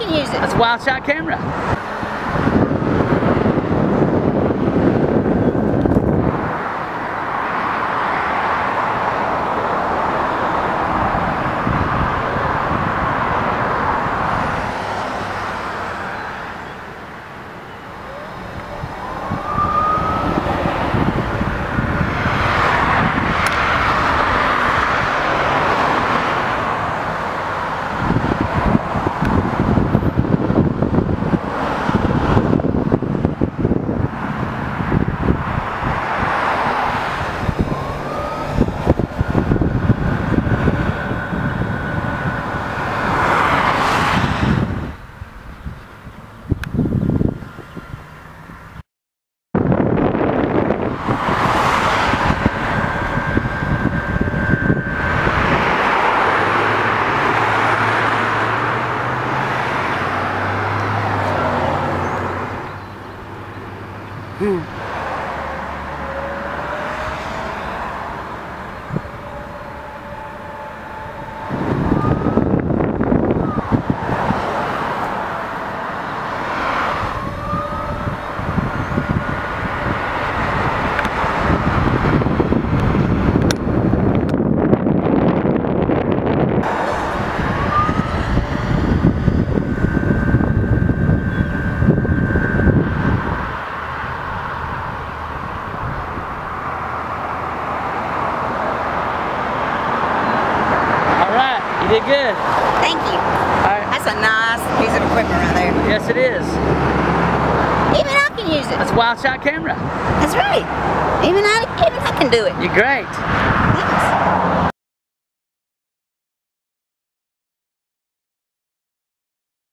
can use it. That's a wild shot camera. You did good. Thank you. All right. That's a nice piece of equipment right there. Yes, it is. Even I can use it. That's a wild shot camera. That's right. Even I can do it. You're great.